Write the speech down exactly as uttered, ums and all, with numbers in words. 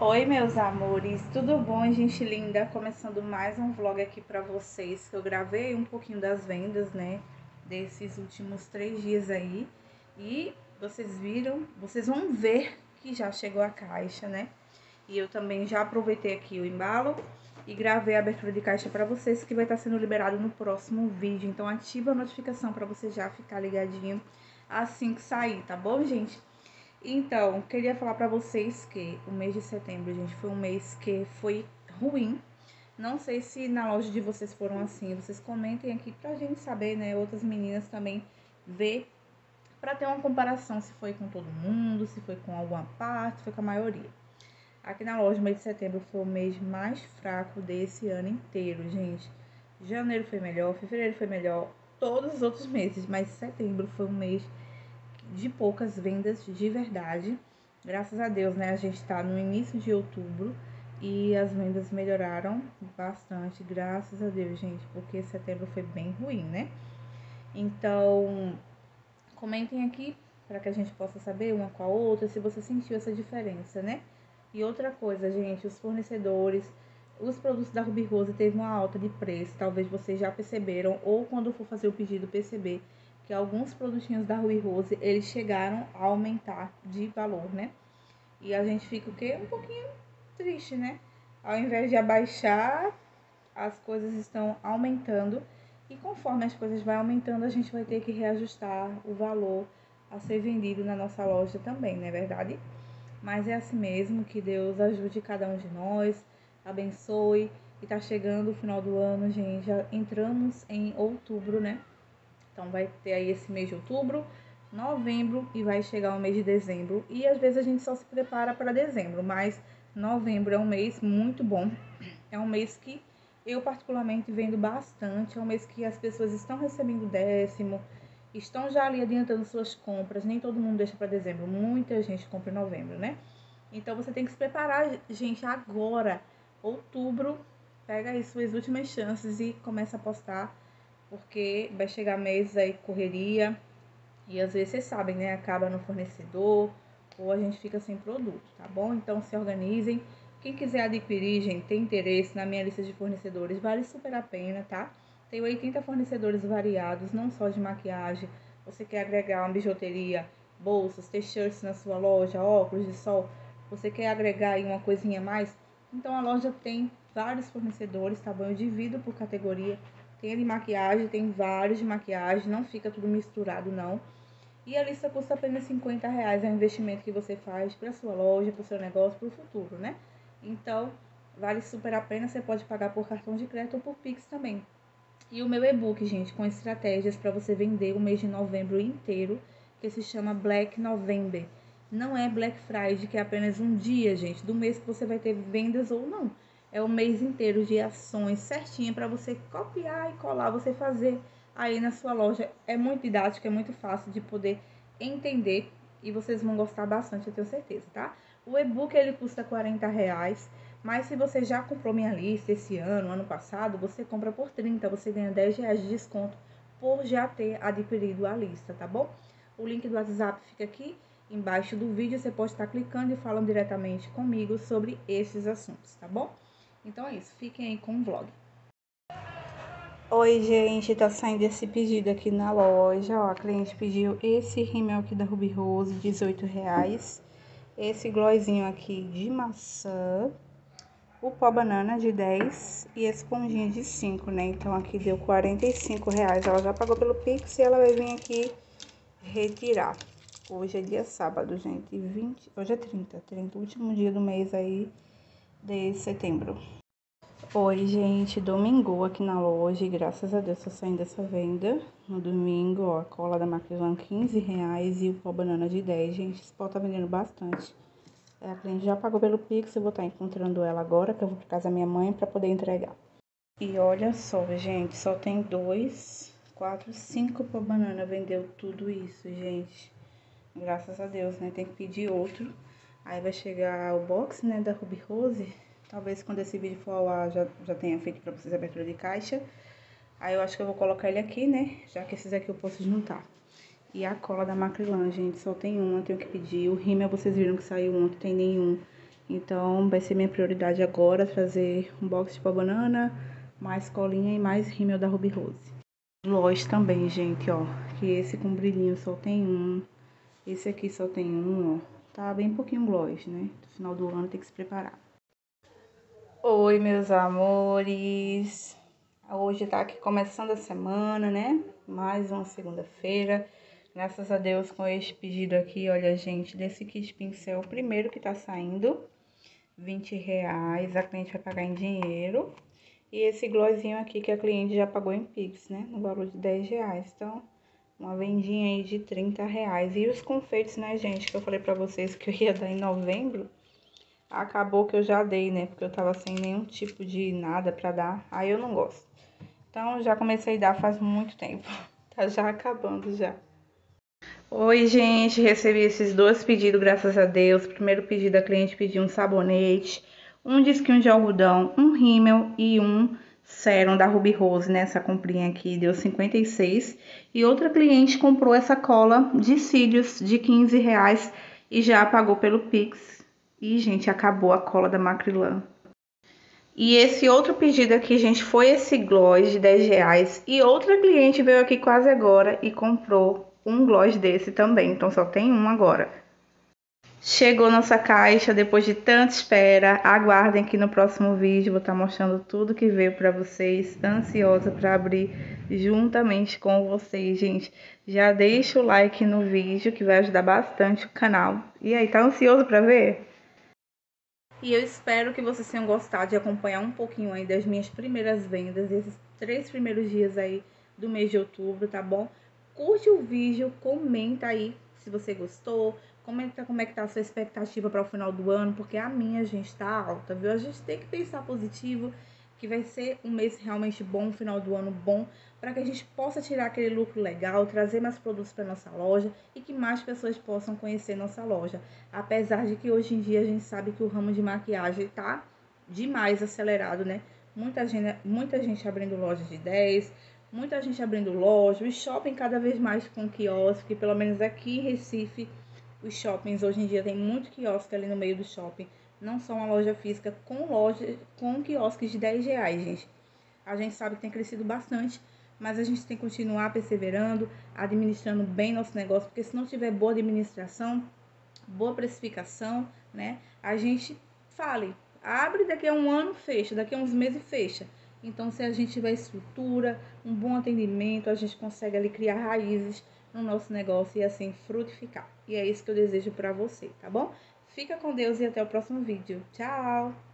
Oi, meus amores, tudo bom, gente linda? Começando mais um vlog aqui pra vocês, que eu gravei um pouquinho das vendas, né, desses últimos três dias aí. E vocês viram, vocês vão ver que já chegou a caixa, né? E eu também já aproveitei aqui o embalo e gravei a abertura de caixa pra vocês, que vai estar sendo liberado no próximo vídeo. Então ativa a notificação pra você já ficar ligadinho assim que sair, tá bom, gente? Então, queria falar pra vocês que o mês de setembro, gente, foi um mês que foi ruim. Não sei se na loja de vocês foram assim. Vocês comentem aqui pra gente saber, né? Outras meninas também ver, pra ter uma comparação se foi com todo mundo, se foi com alguma parte, se foi com a maioria. Aqui na loja, o mês de setembro foi o mês mais fraco desse ano inteiro, gente. Janeiro foi melhor, fevereiro foi melhor, todos os outros meses, mas setembro foi um mês de poucas vendas de verdade. Graças a Deus, né? A gente tá no início de outubro e as vendas melhoraram bastante, graças a Deus, gente, porque setembro foi bem ruim, né? Então, comentem aqui para que a gente possa saber uma com a outra se você sentiu essa diferença, né? E outra coisa, gente, os fornecedores, os produtos da Ruby Rose teve uma alta de preço, talvez vocês já perceberam, ou quando for fazer o pedido perceber que alguns produtinhos da Ruby Rose, eles chegaram a aumentar de valor, né? E a gente fica o quê? Um pouquinho triste, né? Ao invés de abaixar, as coisas estão aumentando. E conforme as coisas vão aumentando, a gente vai ter que reajustar o valor a ser vendido na nossa loja também, não é verdade? Mas é assim mesmo, que Deus ajude cada um de nós, abençoe. E tá chegando o final do ano, gente, já entramos em outubro, né? Então vai ter aí esse mês de outubro, novembro e vai chegar o mês de dezembro. E às vezes a gente só se prepara para dezembro, mas novembro é um mês muito bom. É um mês que eu particularmente vendo bastante, é um mês que as pessoas estão recebendo décimo, estão já ali adiantando suas compras. Nem todo mundo deixa para dezembro, muita gente compra em novembro, né? Então você tem que se preparar, gente, agora. Outubro, pega aí suas últimas chances e começa a postar, porque vai chegar mês aí correria e às vezes vocês sabem, né? Acaba no fornecedor ou a gente fica sem produto, tá bom? Então se organizem. Quem quiser adquirir, gente, tem interesse na minha lista de fornecedores, vale super a pena, tá? Tem oitenta fornecedores variados, não só de maquiagem. Você quer agregar uma bijuteria, bolsas, t-shirts na sua loja, óculos de sol, você quer agregar aí uma coisinha a mais? Então a loja tem vários fornecedores, tá bom? Eu divido por categoria. Tem de maquiagem, tem vários de maquiagem, não fica tudo misturado não. E a lista custa apenas cinquenta reais, é um investimento que você faz para sua loja, para o seu negócio, para o futuro, né? Então, vale super a pena, você pode pagar por cartão de crédito ou por Pix também. E o meu e-book, gente, com estratégias para você vender o mês de novembro inteiro, que se chama Black November. Não é Black Friday, que é apenas um dia, gente, do mês que você vai ter vendas ou não. É o mês inteiro de ações certinha para você copiar e colar, você fazer aí na sua loja. É muito didático, é muito fácil de poder entender e vocês vão gostar bastante, eu tenho certeza, tá? O e-book ele custa quarenta reais. Mas se você já comprou minha lista esse ano, ano passado, você compra por trinta, você ganha dez reais de desconto por já ter adquirido a lista, tá bom? O link do WhatsApp fica aqui embaixo do vídeo, você pode estar clicando e falando diretamente comigo sobre esses assuntos, tá bom? Então é isso, fiquem aí com o vlog. Oi, gente, tá saindo esse pedido aqui na loja, ó, a cliente pediu esse rímel aqui da Ruby Rose, dezoito reais, esse glossinho aqui de maçã, o pó banana de dez e esse esponjinha de cinco, né? Então aqui deu quarenta e cinco reais. Ela já pagou pelo Pix e ela vai vir aqui retirar. Hoje é dia sábado, gente. vinte, hoje é trinta, trinta, último dia do mês aí de setembro. Oi, gente, domingo aqui na loja, e graças a Deus tá saindo essa venda. No domingo, ó, a cola da Macrylan quinze reais e o pó banana de dez, gente. Esse pó tá vendendo bastante. A cliente já pagou pelo Pix, eu vou estar encontrando ela agora, que eu vou para casa da minha mãe para poder entregar. E olha só, gente, só tem dois, quatro, cinco por banana, vendeu tudo isso, gente. Graças a Deus, né? Tem que pedir outro. Aí vai chegar o box, né, da Ruby Rose. Talvez quando esse vídeo for ao ar, já, já tenha feito para vocês a abertura de caixa. Aí eu acho que eu vou colocar ele aqui, né, já que esses aqui eu posso juntar. E a cola da Macrylan, gente, só tem uma, tenho que pedir. O rímel, vocês viram que saiu ontem, tem nenhum. Então, vai ser minha prioridade agora trazer um box de pó banana, mais colinha e mais rímel da Ruby Rose. Gloss também, gente, ó, que esse com brilhinho só tem um, esse aqui só tem um, ó, tá bem pouquinho gloss, né? No final do ano tem que se preparar. Oi, meus amores! Hoje tá aqui começando a semana, né? Mais uma segunda-feira. Graças a Deus com este pedido aqui, olha, gente, desse kit pincel, o primeiro que tá saindo, vinte reais, a cliente vai pagar em dinheiro. E esse glossinho aqui que a cliente já pagou em Pix, né? No valor de dez reais. Então, uma vendinha aí de trinta reais. E os confeitos, né, gente, que eu falei pra vocês que eu ia dar em novembro, acabou que eu já dei, né? Porque eu tava sem nenhum tipo de nada pra dar. Aí eu não gosto. Então, já comecei a dar faz muito tempo. Tá já acabando já. Oi, gente, recebi esses dois pedidos, graças a Deus. Primeiro pedido, a cliente pediu um sabonete, um disquinho de algodão, um rímel e um sérum da Ruby Rose, né? Essa comprinha aqui deu cinquenta e seis. E outra cliente comprou essa cola de cílios de quinze reais e já pagou pelo Pix. E, gente, acabou a cola da Macrylan. E esse outro pedido aqui, gente, foi esse gloss de dez reais. E outra cliente veio aqui quase agora e comprou um gloss desse também. Então só tem um agora. Chegou nossa caixa depois de tanta espera. Aguardem que no próximo vídeo vou estar mostrando tudo que veio para vocês. Ansiosa para abrir juntamente com vocês, gente. Já deixa o like no vídeo que vai ajudar bastante o canal. E aí, tá ansioso para ver? E eu espero que vocês tenham gostado de acompanhar um pouquinho aí das minhas primeiras vendas, esses três primeiros dias aí do mês de outubro, tá bom? Curte o vídeo, comenta aí se você gostou, comenta como é que tá a sua expectativa para o final do ano, porque a minha, gente, tá alta, viu? A gente tem que pensar positivo, que vai ser um mês realmente bom, um final do ano bom, para que a gente possa tirar aquele lucro legal, trazer mais produtos para nossa loja e que mais pessoas possam conhecer nossa loja. Apesar de que hoje em dia a gente sabe que o ramo de maquiagem tá demais acelerado, né? Muita gente, muita gente abrindo lojas de dez, muita gente abrindo loja, o shopping cada vez mais com quiosque, pelo menos aqui em Recife, os shoppings hoje em dia tem muito quiosque ali no meio do shopping. Não só uma loja física, com loja, com quiosques de dez reais, gente. A gente sabe que tem crescido bastante, mas a gente tem que continuar perseverando, administrando bem nosso negócio, porque se não tiver boa administração, boa precificação, né, a gente fale, abre, daqui a um ano fecha, daqui a uns meses fecha. Então, se a gente tiver estrutura, um bom atendimento, a gente consegue ali criar raízes no nosso negócio e assim frutificar. E é isso que eu desejo para você, tá bom? Fica com Deus e até o próximo vídeo. Tchau!